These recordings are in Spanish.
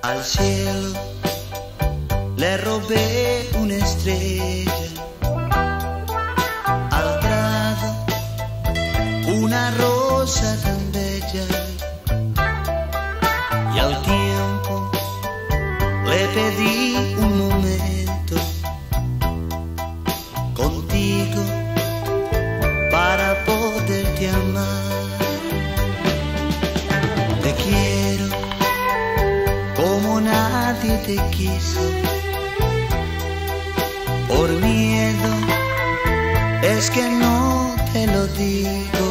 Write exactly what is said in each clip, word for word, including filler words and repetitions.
Al cielo le robé una estrella, al prado una rosa tan bella, y al tiempo le pedí un momento contigo para poderte amar. Te quiero como nadie te quiso, por miedo es que no te lo digo,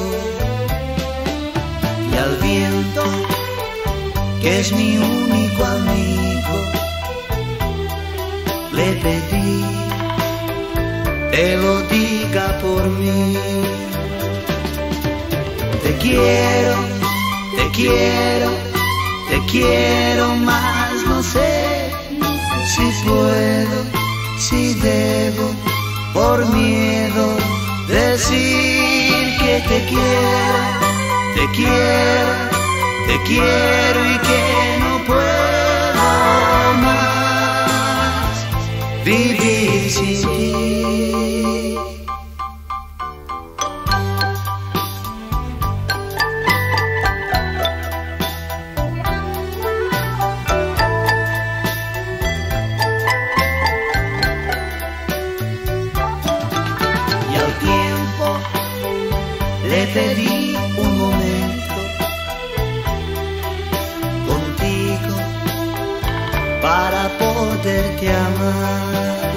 y al viento, que es mi único amigo, le pedí te lo diga por mí. Te quiero, te quiero, te quiero más, no sé si puedo, si debo, por miedo decir que te quiero, te quiero, te quiero y que no puedo más vivir sin ti. Le pedí un momento contigo para poderte amar.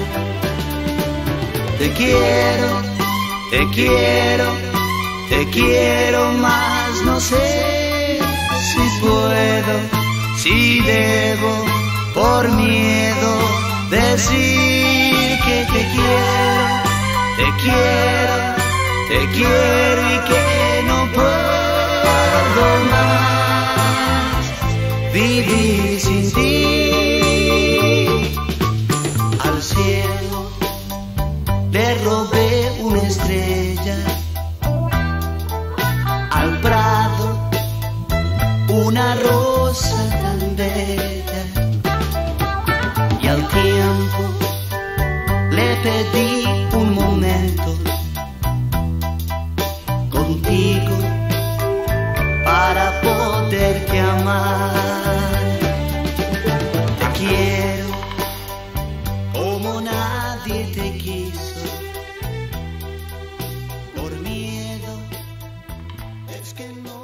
Te quiero, te quiero, te quiero más, no sé si puedo, si debo, por miedo decir que te quiero, te quiero, te quiero y que no puedo más vivir sin ti. Al cielo le robé una estrella, al prado una rosa tan bella, y al tiempo le pedí un momento contigo para poderte amar. Te quiero como nadie te quiso, por miedo es que no